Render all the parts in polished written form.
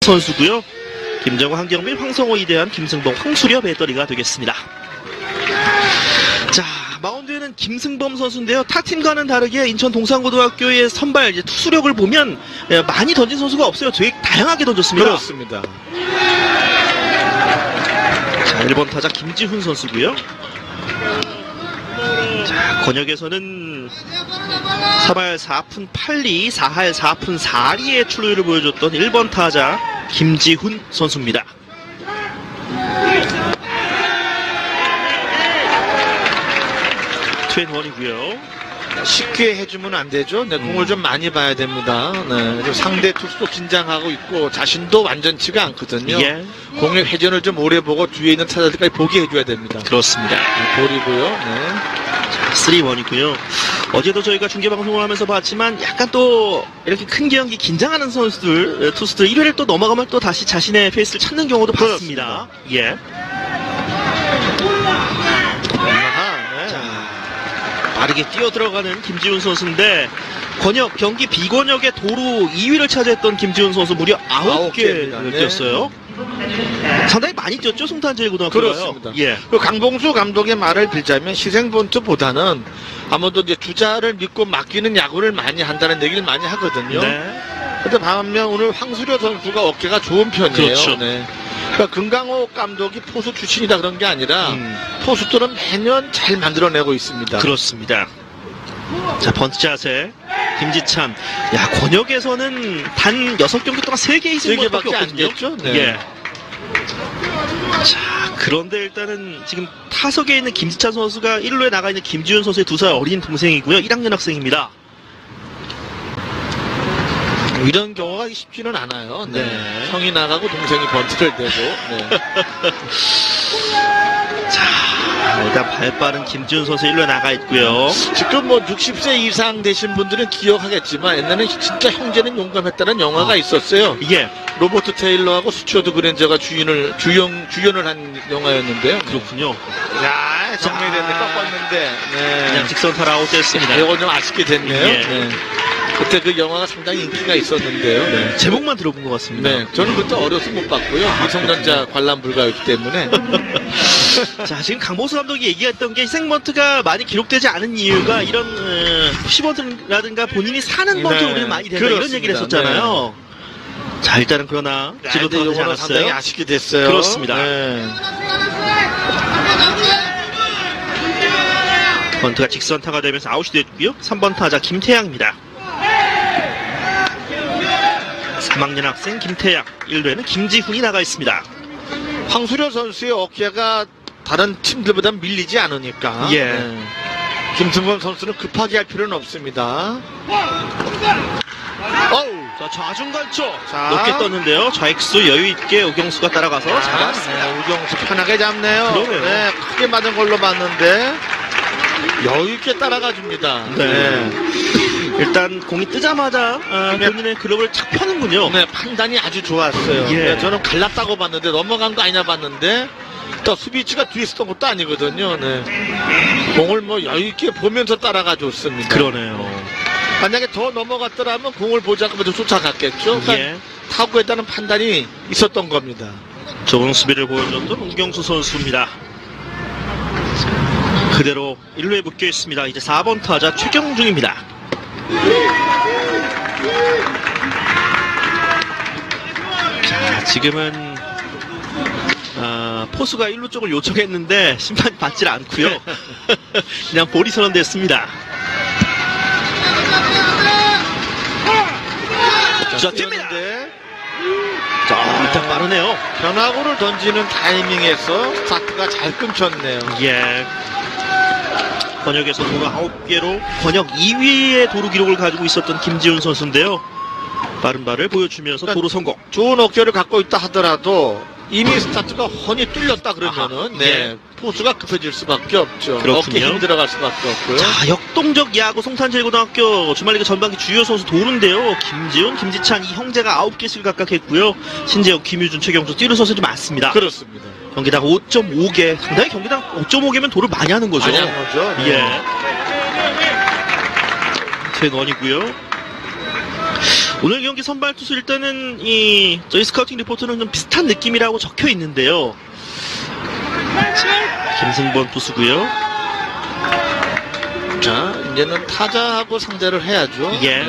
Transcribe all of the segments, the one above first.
선수고요. 김정우, 한경민, 황성호, 이대한, 김승범, 황수려 배터리가 되겠습니다. 자, 마운드에는 김승범 선수인데요. 타 팀과는 다르게 인천 동산고등학교의 선발 이제 투수력을 보면 많이 던진 선수가 없어요. 되게 다양하게 던졌습니다. 그렇습니다. 자, 1번 타자 김지훈 선수고요. 자, 권역에서는 3할 4푼 8리, 4할 4푼 4리의 출루율을 보여줬던 1번 타자 김지훈 선수입니다. 투앤원이고요. 쉽게 해주면 안 되죠. 네, 공을 좀 많이 봐야 됩니다. 네, 상대 투수도 긴장하고 있고 자신도 완전치가 않거든요. 예. 공의 회전을 좀 오래 보고 뒤에 있는 타자들까지 보게 해줘야 됩니다. 그렇습니다. 볼이고요. 네. 3원이고요. 어제도 저희가 중계방송을 하면서 봤지만 약간 또 이렇게 큰 경기 긴장하는 선수들, 투수들 1회를 또 넘어가면 또 다시 자신의 페이스를 찾는 경우도 봤습니다. 예. 빠르게 뛰어들어가는 김지훈 선수인데 권역, 경기 비권역의 도루 2위를 차지했던 김지훈 선수 무려 9개를 뛰었어요. 상당히 많이 뛰었죠, 송탄제일고등학교가요. 그렇습니다. 예. 그 강봉수 감독의 말을 빌자면 시생본트보다는 아무래도 이제 주자를 믿고 맡기는 야구를 많이 한다는 얘기를 많이 하거든요. 네. 근데 반면 오늘 황수려 선수가 어깨가 좋은 편이에요. 그렇죠. 네. 그러니까 금강호 감독이 포수 출신이다 그런 게 아니라 포수들은 매년 잘 만들어내고 있습니다. 그렇습니다. 자, 번트 자세 김지찬. 야, 권역에서는 단 6경기 동안 3개 이승밖에 없거든요. 됐죠? 네. 예. 자, 그런데 일단은 지금 타석에 있는 김지찬 선수가 1루에 나가 있는 김지훈 선수의 2살 어린 동생이고요. 1학년 학생입니다. 이런 경우가 쉽지는 않아요. 네. 네. 형이 나가고 동생이 번트를 대고. 네. 자, 일단 발빠른 김지훈 선수 1루에 나가 있고요. 지금 뭐 60세 이상 되신 분들은 기억하겠지만 옛날에 진짜 형제는 용감했다는 영화가 있었어요. 예. 로버트 테일러하고 스튜어드 그랜저가 주연을 한 영화였는데요. 그렇군요. 야, 정리됐네. 꺾었는데. 네. 그냥 직선 타라 아웃됐습니다. 이건 좀 아쉽게 됐네요. 예. 네. 그때 그 영화가 상당히 인기가 있었는데요. 네. 제목만 들어본 것 같습니다. 네, 저는 그때 어려서 못 봤고요. 미성년자 관람 불가였기 때문에. 자, 지금 강보수 감독이 얘기했던 게 희생번트가 많이 기록되지 않은 이유가 이런 푸시번트라든가 본인이 사는 번트 네, 우리는 많이 된다 그렇습니다. 이런 얘기를 했었잖아요. 자, 일단은 그러나 지금 근데 되지 이거는 상당히 않았어요. 아쉽게 됐어요. 그렇습니다. 네. 번트가 직선타가 되면서 아웃이 됐고요. 3번 타자 김태양입니다. 3학년 학생 김태양, 1루에는 김지훈이 나가 있습니다. 황수려 선수의 어깨가 다른 팀들보다 밀리지 않으니까. 예. 네. 김승범 선수는 급하게 할 필요는 없습니다. 어우. 자, 좌중간쪽 자. 높게 떴는데요. 좌익수 여유있게 우경수가 따라가서 잡았습니다. 네, 우경수 편하게 잡네요. 그러네요. 네, 크게 맞은 걸로 봤는데 여유있게 따라가 줍니다. 네. 일단 공이 뜨자마자 본인의 글러브를 착 펴는군요. 네, 판단이 아주 좋았어요. 예. 네, 저는 갈랐다고 봤는데 넘어간 거 아니냐 봤는데 또 수비치가 뒤에 있었던 것도 아니거든요. 네. 공을 뭐 여유있게 보면서 따라가 줬습니다. 그러네요. 만약에 더 넘어갔더라면 공을 보자고 해도 쫓아갔겠죠. 그러니까 예. 타구에다는 판단이 있었던 겁니다. 좋은 수비를 보여줬던 우경수 선수입니다. 그대로 1루에 묶여 있습니다. 이제 4번 타자 최경중입니다. 자, 지금은 포수가 1루 쪽을 요청했는데 심판이 받질 않고요. 그냥 볼이 선언됐습니다. 자, 뜁니다. 자, 일단 빠르네요. 변화구를 던지는 타이밍에서 스타트가 잘 끊겼네요. 예. 번역에서 도루 9개로 번역 2위의 도루 기록을 가지고 있었던 김지훈 선수인데요. 빠른 발을 보여주면서 도루 성공. 좋은 어깨를 갖고 있다 하더라도 이미 스타트가 훤히 뚫렸다 그러면은 아하, 네, 예. 포수가 급해질 수밖에 없죠. 그렇군요. 어깨 힘들어갈 수밖에 없고요. 자, 역동적 야구 송탄제일고등학교 주말리그 전반기 주요 선수 도루인데요. 김지훈, 김지찬 이 형제가 9개씩 각각 했고요. 신재혁, 김유준, 최경수 뛰는 선수들이 많습니다. 그렇습니다. 경기당 5.5개. 상당히 경기당 5.5개면 도루 많이 하는 거죠. 많이 하는 거죠. 네. 예. 최원이고요. 오늘 경기 선발 투수 일단은 저희 스카우팅 리포트는 좀 비슷한 느낌이라고 적혀 있는데요. 김승범 투수고요. 자, 이제는 타자하고 상대를 해야죠. 예.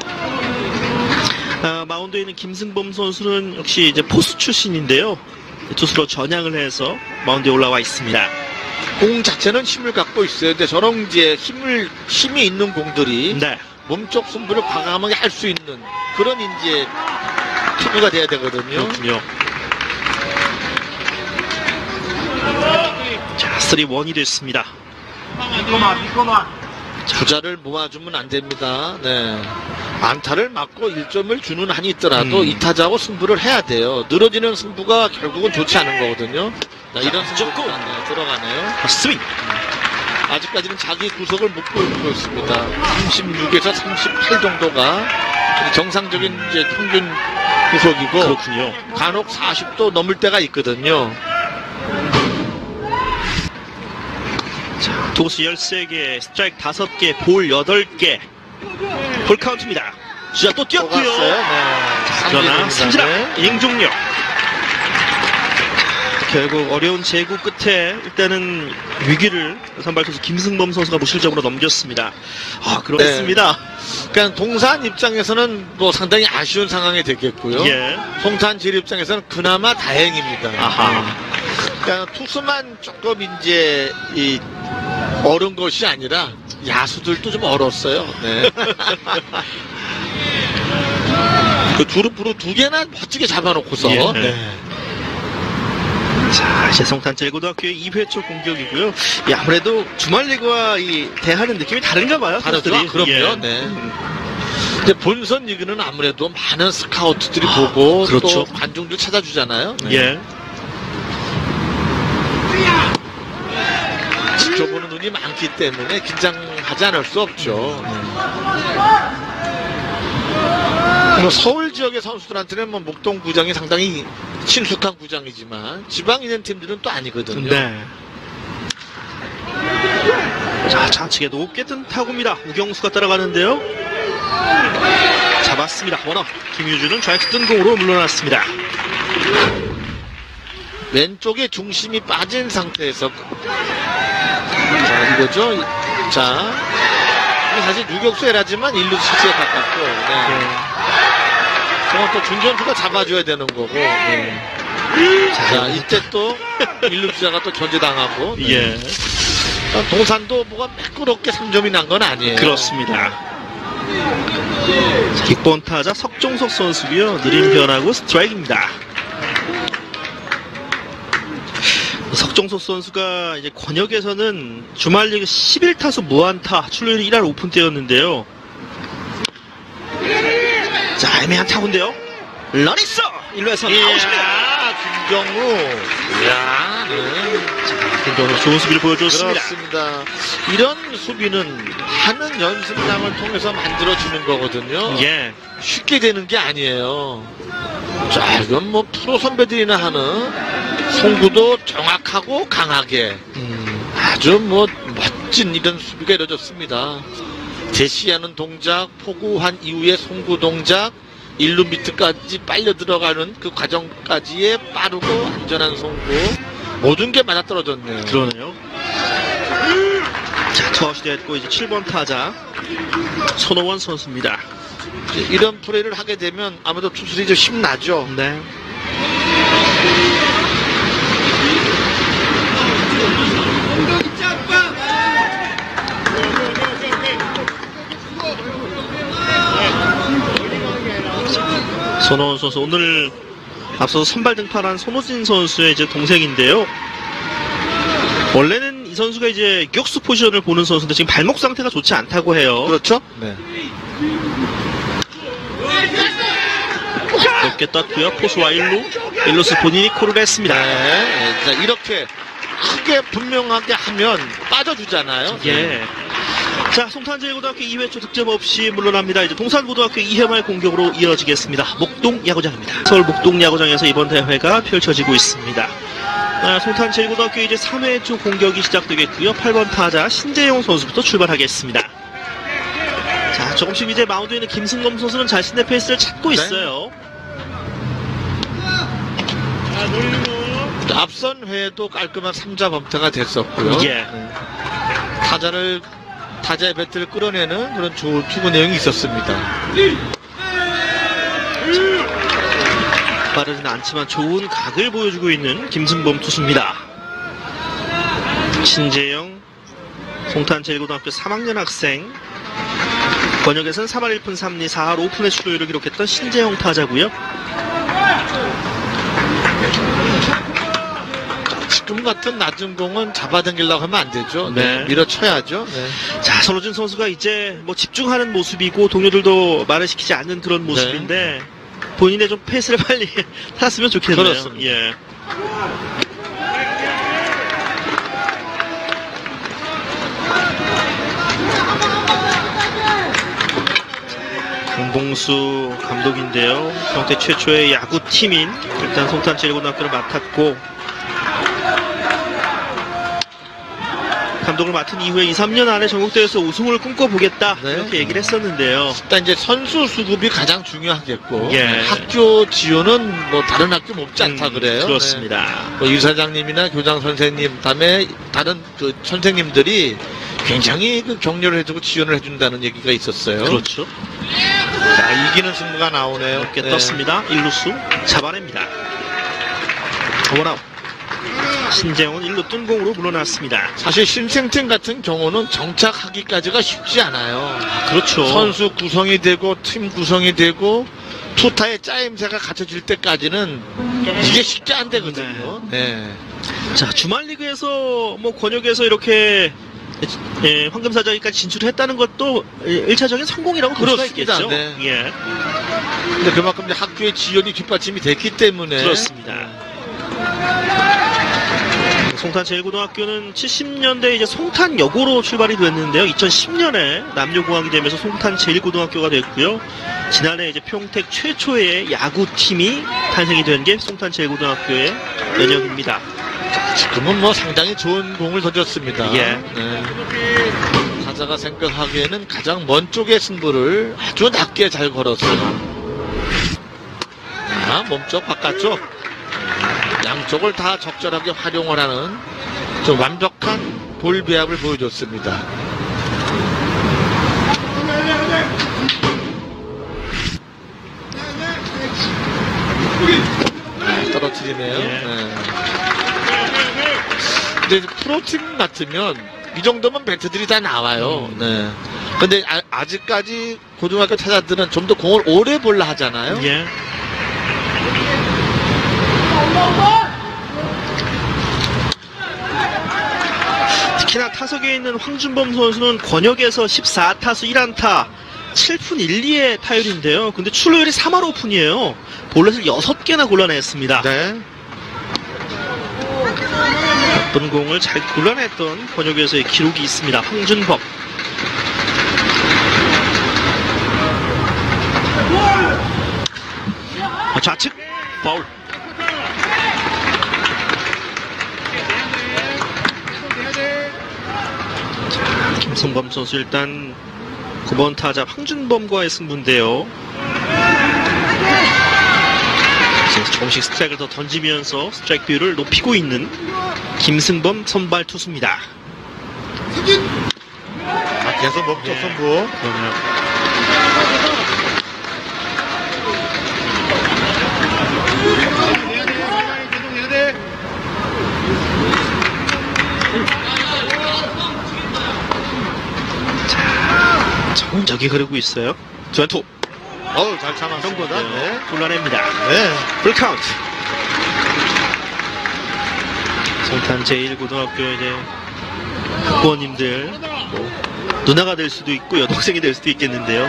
마운드에 있는 김승범 선수는 역시 이제 포수 출신인데요. 투수로 전향을 해서 마운드에 올라와 있습니다. 공 자체는 힘을 갖고 있어요. 근데 저런 이제 힘이 있는 공들이 네. 몸쪽 승부를 과감하게 할 수 있는 그런 이제 투구가 돼야 되거든요. 그렇군요. 자, 3-1이 됐습니다. 주자를 모아주면 안 됩니다. 네. 안타를 맞고 1점을 주는 한이 있더라도 이 타자하고 승부를 해야 돼요. 늘어지는 승부가 결국은 좋지 않은 거거든요. 자, 이런 승부 들어가네요. 스윙. 아직까지는 자기 구속을 못 보여주고 있습니다. 36에서 38 정도가 정상적인 이제 평균 구속이고 그렇군요. 간혹 40도 넘을 때가 있거든요. 자, 투수 13개, 스트라이크 5개, 볼 8개. 볼 카운트입니다. 주자 또 뛰었고요. 네. 그러나 삼진아 이닝 종료. 결국 어려운 제구 끝에 일단은 위기를 선발 투수 김승범 선수가 무실점으로 넘겼습니다. 그렇습니다. 그러니까 동산 입장에서는 뭐 상당히 아쉬운 상황이 됐겠고요. 예. 송탄질 입장에서는 그나마 다행입니다. 아하. 그러니까 투수만 조금 이제 얼은 것이 아니라 야수들도 좀 얼었어요. 네. 그 두루프로 2개나 멋지게 잡아놓고서. 예. 네. 자, 이제 성탄제일고등학교의 2회 초 공격이고요. 아무래도 주말리그와 대하는 느낌이 다른가 봐요. 다르죠. 선수들이. 그럼요. 예. 네. 이제 본선 리그는 아무래도 많은 스카우트들이 보고 그렇죠. 또 관중들 찾아주잖아요. 네. 예. 지켜보는 눈이 많기 때문에 긴장하지 않을 수 없죠. 뭐 서울 지역의 선수들한테는 뭐 목동 구장이 상당히 친숙한 구장이지만 지방에 있는 팀들은 또 아니거든요. 네. 자, 좌측에 높게 뜬 타구입니다. 우경수가 따라가는데요. 잡았습니다. 원업. 김유주는 좌측 뜬 공으로 물러났습니다. 왼쪽에 중심이 빠진 상태에서 자, 이거죠. 자, 이게 사실 유격수 에라지만 1루 실수에 가깝고 네. 저건 또 준전수가 잡아줘야 되는 거고 네. 자, 이때 또 1루 주자가 또 견제당하고 네. 예. 동산도 뭐가 매끄럽게 3점이 난 건 아니에요. 그렇습니다. 6번 타자 석종석 선수고요. 느린 변화고 스트라이크입니다. 석종석 선수가 이제 권역에서는 주말리그 11타수 무안타, 출루율이 1할 오픈대였는데요. 자, 애매한 타구인데요. 러닝스 1루에서 나오십니다. 김경우. 이야, 네. 김경우 좋은 수비를 보여줬습니다. 그렇습니다. 이런 수비는 하는 연습량을 통해서 만들어지는 거거든요. 예. 쉽게 되는 게 아니에요. 자, 이건 뭐 프로 선배들이나 하는 송구도 정확하고 강하게 아주 뭐 멋진 이런 수비가 이루어졌습니다. 제시하는 동작, 포구한 이후에 송구 동작, 1루 밑까지 빨려 들어가는 그 과정까지의 빠르고 안전한 송구 모든 게 맞아떨어졌네요. 그러네요. 자, 투아웃이 됐고 이제 7번 타자 손호원 선수입니다. 이런 플레이를 하게 되면 아무래도 투수들이 좀 힘나죠. 네. 손호원 선수 오늘 앞서서 선발 등판한 손호진 선수의 이제 동생인데요. 원래는 이 선수가 이제 유격수 포지션을 보는 선수인데 지금 발목 상태가 좋지 않다고 해요. 그렇죠? 네. 높게 떴고요. 포수와 1루수 본인이 콜을 했습니다. 네. 자, 이렇게 크게 분명하게 하면 빠져주잖아요. 예. 자, 송탄제일고등학교 2회 초 득점 없이 물러납니다. 이제 동산고등학교 2회 말 공격으로 이어지겠습니다. 목동 야구장입니다. 서울 목동 야구장에서 이번 대회가 펼쳐지고 있습니다. 송탄제일고등학교 이제 3회 초 공격이 시작되겠고요. 8번 타자 신재용 선수부터 출발하겠습니다. 자, 자, 조금씩 이제 마운드에 있는 김승범 선수는 자신의 페이스를 찾고 네. 있어요. 앞선 회에도 깔끔한 3자 범퇴가 됐었고요. 예. 타자의 배트를 끌어내는 그런 좋은 투구 내용이 있었습니다. 빠르진 않지만 좋은 각을 보여주고 있는 김승범 투수입니다. 신재영, 송탄 제1고등학교 3학년 학생. 권역에서는 3할 1푼 3리 4할 5푼의 출루율을 기록했던 신재영 타자고요. 지금 같은 낮은 공은 잡아당기려고 하면 안 되죠. 네. 밀어쳐야죠. 네. 자, 손호준 선수가 이제 뭐 집중하는 모습이고 동료들도 말을 시키지 않는 그런 모습인데 본인의 좀 페이스를 빨리 타았으면 좋겠네요. 그렇습니다. 예. 강봉수 감독인데요. 경태 최초의 야구팀인 일단 송탄 제1고등학교를 맡았고 감독을 맡은 이후에 2, 3년 안에 전국대회에서 우승을 꿈꿔보겠다 네. 이렇게 얘기를 했었는데요. 일단 이제 선수 수급이 가장 중요하겠고 예. 학교 지원은 뭐 다른 학교 높지 않다 그래요. 그렇습니다. 네. 뭐 이사장님이나 교장 선생님, 다음에 다른 그 선생님들이 굉장히 그 격려를 해주고 지원을 해준다는 얘기가 있었어요. 그렇죠. 자, 이기는 승부가 나오네요. 높게 네. 떴습니다. 1루수 잡아냅니다. 원아웃. 신재영은 1루 뜬공으로 물러났습니다. 사실 신생팀 같은 경우는 정착하기까지가 쉽지 않아요. 그렇죠. 선수 구성이 되고 팀 gu성이 되고 투타의 짜임새가 갖춰질 때까지는 이게 쉽지 안 되거든요. 네. 자, 주말 리그에서 뭐 권역에서 이렇게 황금사자기까지 진출했다는 것도 1차적인 성공이라고 볼 수가 그렇습니다. 있겠죠. 네. 예. 근데 그만큼 이제 학교의 지원이 뒷받침이 됐기 때문에 그렇습니다. 송탄 제1고등학교는 70년대 이제 송탄여고로 출발이 됐는데요. 2010년에 남녀공학이 되면서 송탄 제1고등학교가 됐고요. 지난해 이제 평택 최초의 야구팀이 탄생이 된 게 송탄 제1고등학교의 연역입니다. 지금은 뭐 상당히 좋은 공을 던졌습니다. 예. 네. 타자가 생각하기에는 가장 먼 쪽의 승부를 아주 낮게 잘 걸었어요. 자, 몸쪽 바깥쪽 양쪽을 다 적절하게 활용을 하는 좀 완벽한 볼 배합을 보여줬습니다. 떨어뜨리네요. 예. 네. 근데 프로팀 같으면 이 정도면 배트들이 다 나와요. 네. 근데 아직까지 고등학교 타자들은 좀 더 공을 오래 볼라 하잖아요. 예. 특히나 타석에 있는 황준범 선수는 권역에서 14타수 1안타 7푼 1, 2의 타율인데요. 근데 출루율이 3할 5푼이에요. 볼넷을 6개나 골라냈습니다. 네. 나쁜 공을 잘 골라냈던 권역에서의 기록이 있습니다. 황준범. 좌측 파울. 김승범 선수 일단 9번 타자 황준범과의 승부인데요. 조금씩 스트라이크를 더 던지면서 스트라이크 비율을 높이고 있는 김승범 선발 투수입니다. 계속 목적 선부. 정적이 흐르고 있어요. 투앤투. 어우, 잘 참았습니다. 네. 골라냅니다. 네. 풀카운트. 송탄 제1고등학교 이제 학부모님들 누나가 될 수도 있고 여동생이 될 수도 있겠는데요.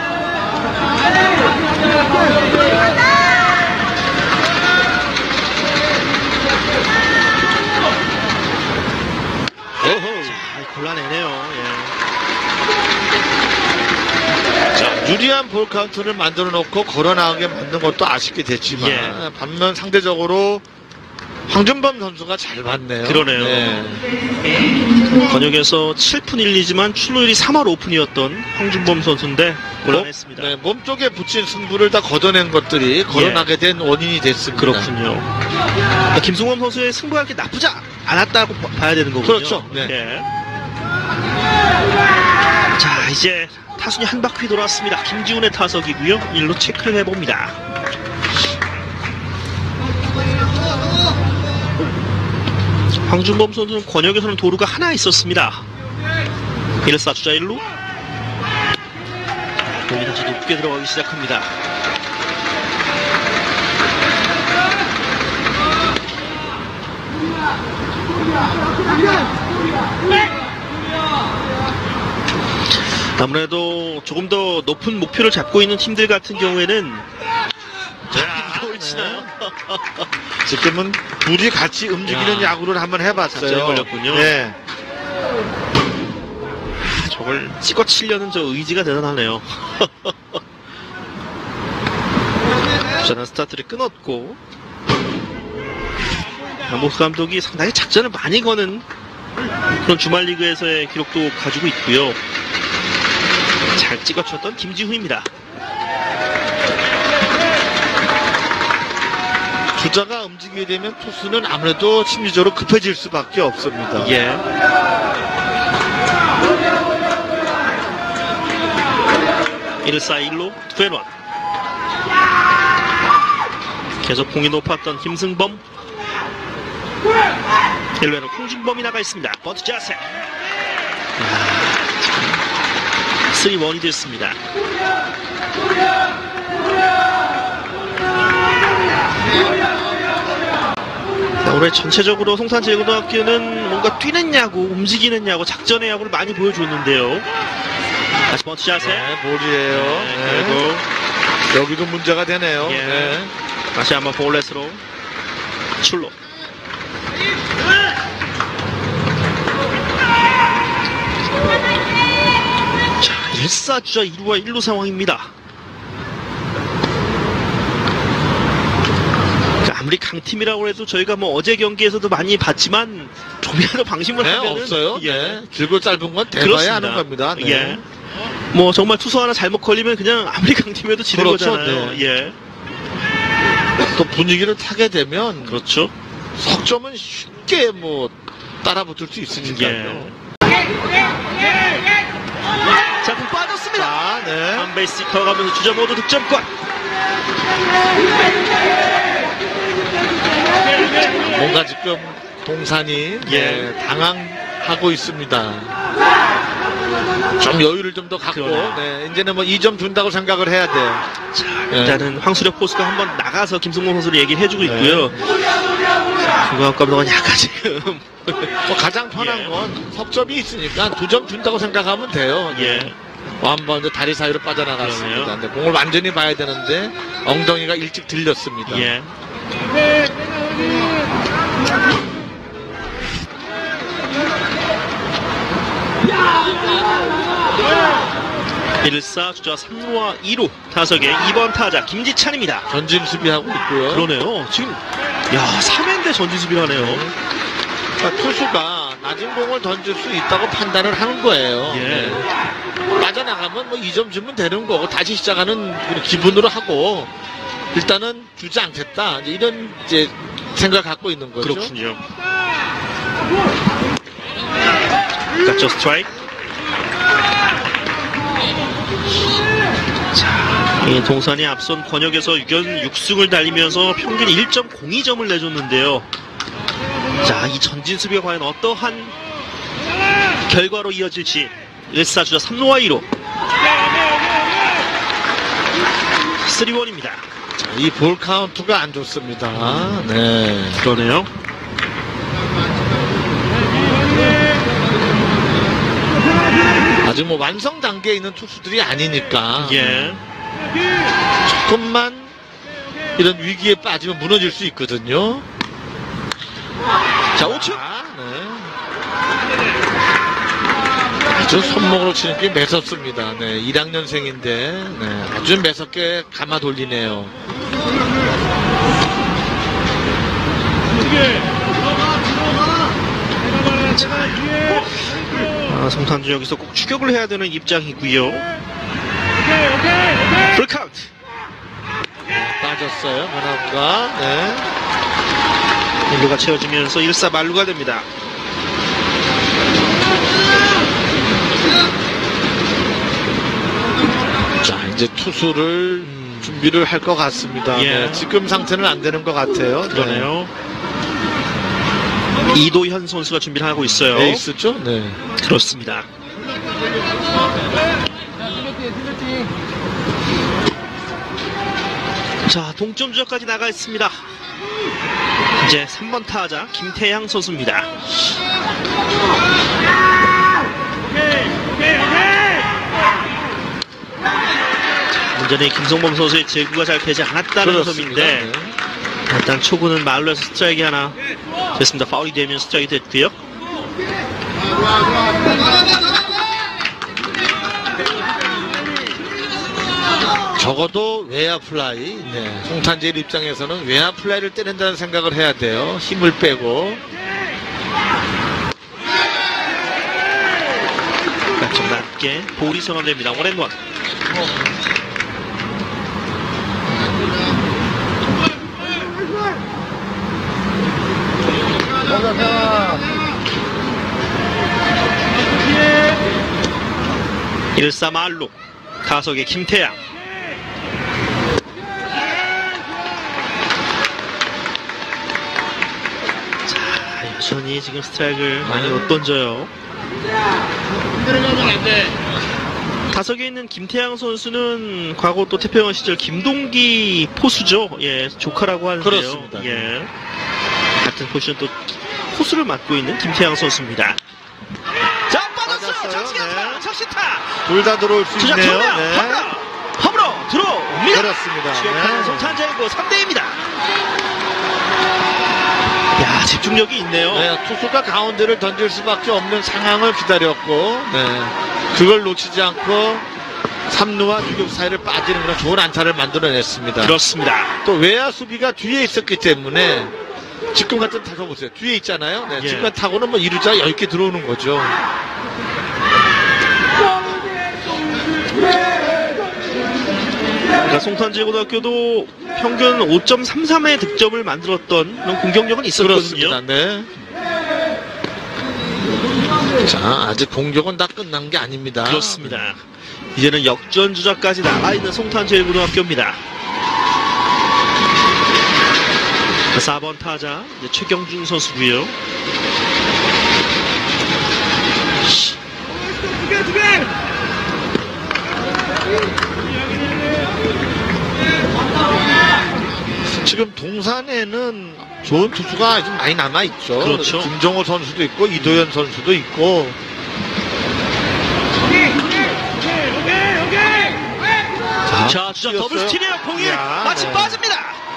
자, 골라내네요. 자, 유리한 볼 카운트를 만들어 놓고 걸어 나가게 만든 것도 아쉽게 됐지만 예. 반면 상대적으로 황준범 선수가 잘 봤네요. 그러네요. 네. 번역에서 7푼 1리지만 출루율이 3할 5푼이었던 황준범 선수인데 곤란했습니다. 네, 몸쪽에 붙인 승부를 다 걷어낸 것들이 거론하게 된 원인이 됐습니다. 그렇군요. 그러니까 김승범 선수의 승부가 그렇게 나쁘지 않았다고 봐야 되는 거군요. 그렇죠. 네. 예. 자, 이제 타순이 한 바퀴 돌았습니다. 김지훈의 타석이고요. 1루 체크를 해봅니다. 황준범 선수는 권역에서는 도루가 하나 있었습니다. 1사 주자 1루. 공이 다시 높게 들어가기 시작합니다. 아무래도 조금 더 높은 목표를 잡고 있는 팀들 같은 경우에는 이걸 치나요? 지금은 둘이 같이 움직이는 야구를 한번 해봤어요. 작전이 걸렸군요. 네. 저걸 찍어 치려는 저 의지가 대단하네요. 부산은 스타트를 끊었고 남보스 감독이 상당히 작전을 많이 거는 그런 주말 리그에서의 기록도 가지고 있고요. 잘 찍어쳤던 김지훈입니다. 주자가 움직이게 되면 투수는 아무래도 심리적으로 급해질 수밖에 없습니다. 예. 일 1사 1루 투앤원. 계속 공이 높았던 김승범. 1루에는 홍준범이 나가 있습니다. 번트 자세. 3-1이 됐습니다. 올해 전체적으로 송산제일고등학교는 뭔가 뛰는 야구, 움직이는 야구, 작전의 야구를 많이 보여줬는데요. 다시 번트 자세. 네, 볼이에요. 네. 그리고 여기도 문제가 되네요. 예. 네. 다시 한번 볼넷으로 출루. 자, 1사 주자 2루와 1루 상황입니다. 아무리 강팀이라고 해도 저희가 뭐 어제 경기에서도 많이 봤지만 좀이라도 방심을 네, 하면은 없어요. 예. 네. 길고 짧은 건 대봐야 그렇습니다. 하는 겁니다. 네. 예. 뭐 정말 투수 하나 잘못 걸리면 그냥 아무리 강팀에도 지는 그렇죠. 거잖아요. 네. 예. 또 분위기를 타게 되면 그렇죠. 석점은 쉽게 뭐 따라붙을 수 있으니까요. 자, 공 빠졌습니다. 자, 네. 한 베이스 커가면서 주자 모두 득점권. 뭔가 지금 동산이 예. 당황하고 있습니다. 좀 여유를 좀 더 갖고 그러네요. 네, 이제는 뭐 2점 준다고 생각을 해야 돼요. 자, 일단은 황수력 포수가 한번 나가서 김승범 선수를 얘기를 해주고 있고요. 김광학 감독은 약간 지금 뭐 가장 편한 예. 건 석점이 있으니까 2점 준다고 생각하면 돼요. 예. 한번 이제 다리 사이로 빠져나갔습니다. 그러네요. 근데 공을 완전히 봐야 되는데 엉덩이가 일찍 들렸습니다. 예. 일사 주자 3루와 2루 타석의 2번 타자 김지찬입니다. 전진 수비하고 있고요. 그러네요. 지금 3회인데 전진 수비를 하네요. 그러니까 투수가 낮은 공을 던질 수 있다고 판단을 하는 거예요. 예. 네. 빠져나가면 뭐 2점 주면 되는 거고 다시 시작하는 그런 기분으로 하고 일단은 주지 않겠다. 이런 이제 생각 갖고 있는 거죠. 그렇군요. gat죠 스트라이크. 자, 이 동산이 앞선 권역에서 6연 6승을 달리면서 평균 1.02점을 내줬는데요. 자, 이 전진 수비가 과연 어떠한 결과로 이어질지. 1사 주자 3루와 2루. 3-1입니다. 이 볼 카운트가 안 좋습니다. 네. 그러네요. 아직 뭐 완성 단계에 있는 투수들이 아니니까. 예. 조금만 이런 위기에 빠지면 무너질 수 있거든요. 자, 5초. 아주 손목으로 치는 게 매섭습니다. 네, 1학년생인데 네, 아주 매섭게 감아 돌리네요. 송탄주 여기서 꼭 추격을 해야 되는 입장이고요. 풀카운트. 빠졌어요, 변화구가. 네. 1루가 채워지면서 1사 만루가 됩니다. 자, 이제 투수를 준비를 할 것 같습니다. 예. 네, 지금 상태는 안 되는 것 같아요. 그러네요. 이도현 선수가 준비를 하고 있어요. 네, 에이스죠? 네. 그렇습니다. 자, 동점 주자까지 나가 있습니다. 이제 3번 타자 김태양 선수입니다. 문제는 김성범 선수의 제구가 잘 되지 않았다는 그렇습니다. 점인데 네. 일단 초구는 말로에서 스트라이크 하나 됐습니다. 파울이 되면 스트라이크 됐고요. 적어도 외야 플라이. 네. 송탄재일 입장에서는 외야 플라이를 때린다는 생각을 해야 돼요. 힘을 빼고. 좀 낮게 볼이 선언됩니다. 원앤원. 일사 말루 타석의 김태양. 자, 여전히 지금 스트라이크를 많이 못 던져요. 타석에 있는 김태양 선수는 과거 또 태평양 시절 김동기 포수죠. 예, 조카라고 하는데요. 그렇습니다. 예, 같은 포지션 또 포수를 맡고 있는 김태양 선수입니다. 자, 빠졌어요. 장시타, 장시타. 둘 다 들어올 수 주자 있네요. 투명, 네. 홈으로 들어옵니다. 그렇습니다. 추격하는 네. 송탄재이고 3대입니다. 야, 집중력이 있네요. 네, 투수가 가운데를 던질 수밖에 없는 상황을 기다렸고, 네. 그걸 놓치지 않고 3루와 유격 사이를 빠지는 그런 좋은 안타를 만들어냈습니다. 그렇습니다. 또 외야 수비가 뒤에 있었기 때문에 지금 같은 타구 보세요. 뒤에 있잖아요. 네, 예. 지금 같은 타구는 뭐 2루자 10개 들어오는 거죠. 그러니까 송탄제고등학교도 평균 5.33의 득점을 만들었던 그런 공격력은 있었거든요. 그렇습니다. 네. 자, 아직 공격은 다 끝난 게 아닙니다. 그렇습니다. 이제는 역전 주자까지 나가 있는 송탄제고등학교입니다. 4번 타자 이제 최경준 선수고요. 지금 동산에는 좋은 투수가 좀 많이 남아있죠. 그렇죠. 김정호 선수도 있고 이도현 선수도 있고. 자, 주자 더블 뛰었어요. 스틸이에요. 공이 이야, 마치 네. 빠집니다.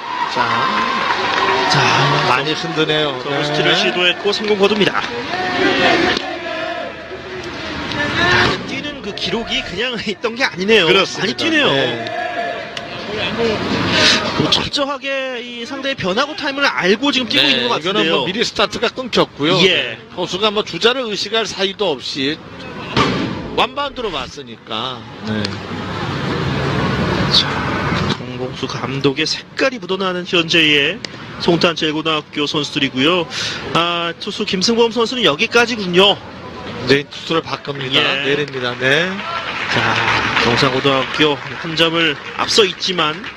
자, 많이 흔드네요. 더블 스틸을 시도했고 성공 거둡니다. 뛰는 그 기록이 그냥 있던 게 아니네요. 그렇습니다. 많이 뛰네요. 네. 철저하게 이 상대의 변화구 타임을 알고 지금 뛰고 있는 것 같은데요. 이거는 뭐 미리 스타트가 끊겼고요. 예. 포수가 뭐 주자를 의식할 사이도 없이 완바운드로 왔으니까. 네. 정봉수 감독의 색깔이 묻어나는 현재의 송탄제고등학교 선수들이고요. 투수 김승범 선수는 여기까지군요. 네, 투수를 바꿉니다. 예. 내립니다. 네. 자, 경상고등학교 한 점을 앞서 있지만